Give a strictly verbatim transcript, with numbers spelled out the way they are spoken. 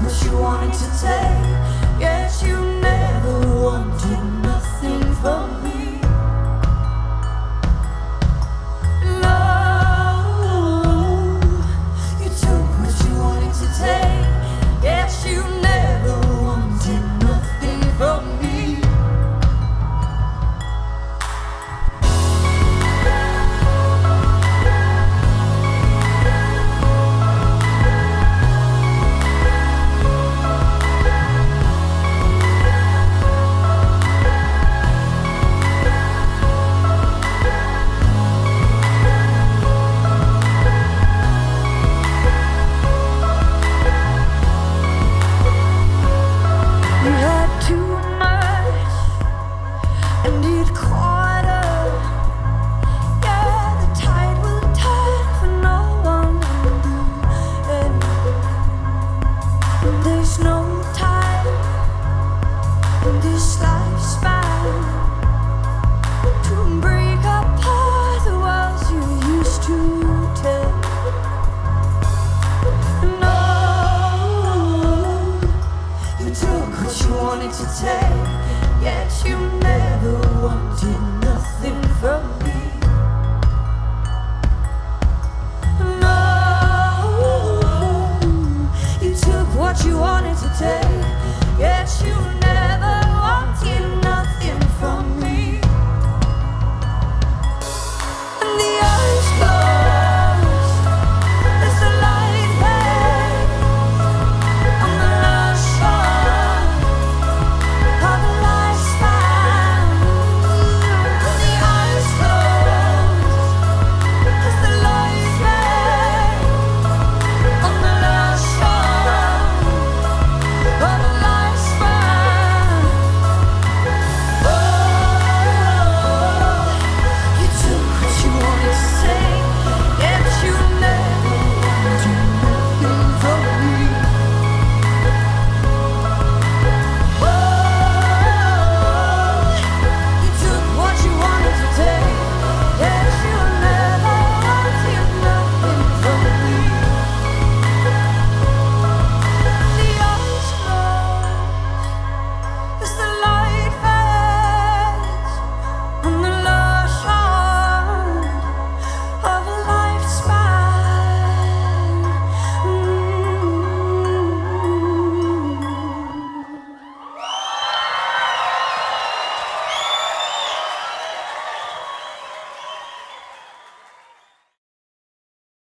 what you wanted to take, yet you never wanted nothing from me. No, you took what you wanted to take, yet you never wanted nothing from me. There's no time in this lifespan to break apart the walls you used to tell. No, you took what you wanted to take,